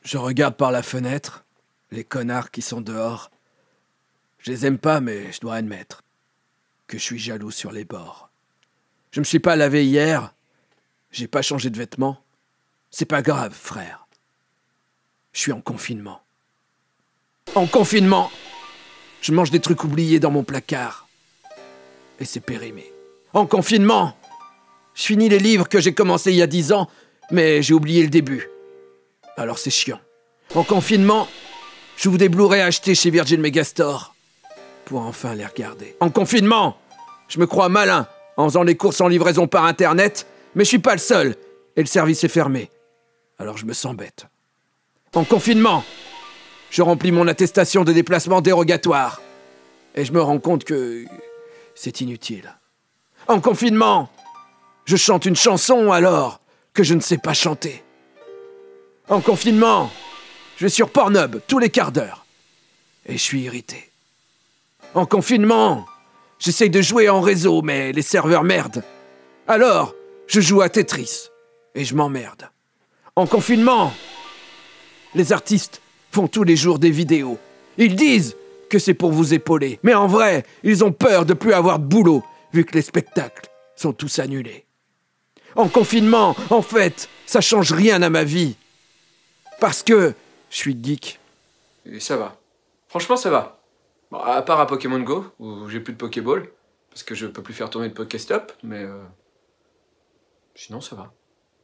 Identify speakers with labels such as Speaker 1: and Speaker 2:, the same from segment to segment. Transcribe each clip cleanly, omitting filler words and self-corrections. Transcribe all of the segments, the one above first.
Speaker 1: Je regarde par la fenêtre, les connards qui sont dehors. Je les aime pas, mais je dois admettre que je suis jaloux sur les bords. Je me suis pas lavé hier, j'ai pas changé de vêtements. C'est pas grave, frère. Je suis en confinement. En confinement, je mange des trucs oubliés dans mon placard. Et c'est périmé. En confinement, je finis les livres que j'ai commencés il y a 10 ans, mais j'ai oublié le début. Alors c'est chiant. En confinement, j'ouvre des Blu-ray achetés chez Virgin Megastore pour enfin les regarder. En confinement, je me crois malin en faisant les courses en livraison par Internet, mais je suis pas le seul et le service est fermé. Alors je me sens bête. En confinement, je remplis mon attestation de déplacement dérogatoire et je me rends compte que c'est inutile. En confinement, je chante une chanson alors que je ne sais pas chanter. En confinement, je vais sur Pornhub tous les quarts d'heure et je suis irrité. En confinement, j'essaye de jouer en réseau, mais les serveurs merdent. Alors, je joue à Tetris et je m'emmerde. En confinement, les artistes font tous les jours des vidéos. Ils disent que c'est pour vous épauler, mais en vrai, ils ont peur de plus avoir de boulot, vu que les spectacles sont tous annulés. En confinement, en fait, ça change rien à ma vie. Parce que je suis geek.
Speaker 2: Et ça va. Franchement, ça va. Bon, à part à Pokémon Go, où j'ai plus de Pokéball, parce que je peux plus faire tourner de Pokéstop, mais sinon ça va.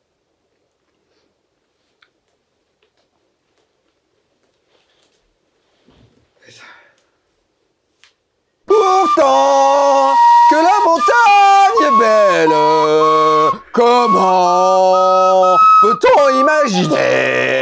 Speaker 3: Pourtant que la montagne est belle, comment peut-on imaginer